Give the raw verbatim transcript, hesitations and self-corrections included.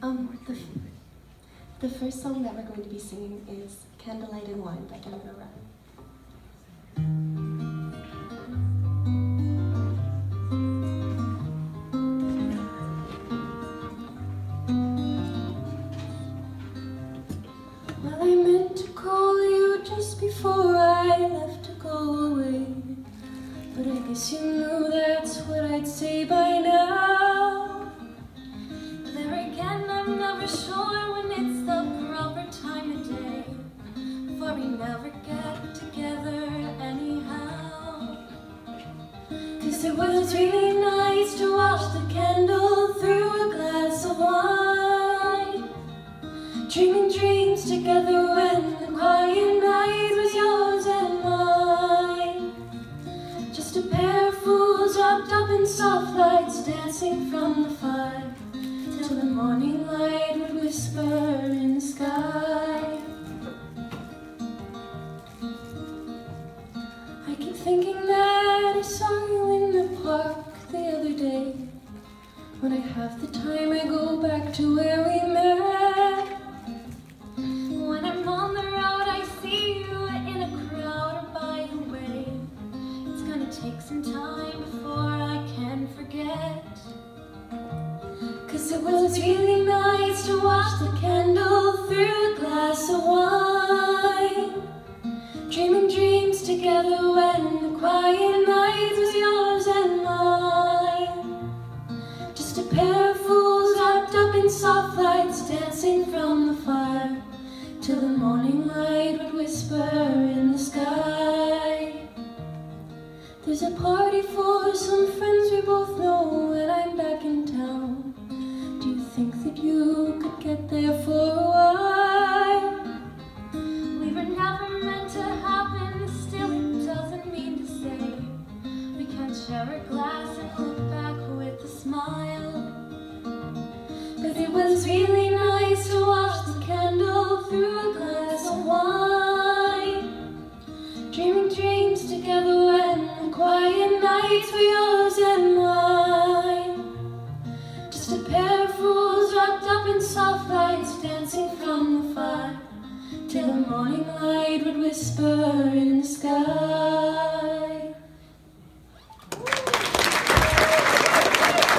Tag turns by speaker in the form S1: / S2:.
S1: Um, the, the first song that we're going to be singing is Candlelight and Wine by Candlelight. Well, I meant to call you just before I left to go away, but I guess you knew that's what I'd say by now. But there again, I'm never sure when it's the proper time of day, for we never get together anyhow. Cause it was really nice to watch the candle through a glass of wine, dreaming dreams together when the quiet night was yours and mine. Just a pair of fools wrapped up in soft lights, dancing from the fire till the morning light would whisper in the sky. I keep thinking that I saw you in the park the other day. When I have the time, I go back to where we met. When I'm on the road, I see you in a crowd or by the way. It's gonna take some time before I can forget. Cause it was really nice to watch the candle through a glass of wine, dreaming dreams together when the quiet night was yours and mine. Just a pair of fools wrapped up in soft lights, dancing from the fire till the morning light would whisper in the sky. There's a party for some friends we both know when I'm back in town. Do you think that you could get there for a while? We were never meant to happen, still it doesn't mean to say we can't share a glass and look back with a smile. Cause it was really nice to watch the candle through a glass of wine, dreaming dreams together when the quiet nights we all